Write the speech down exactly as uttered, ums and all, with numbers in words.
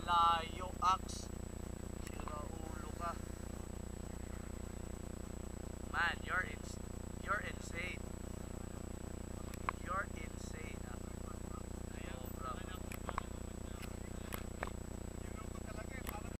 Layo, Axe. Sira ulo ka. Man, you're ins you're insane.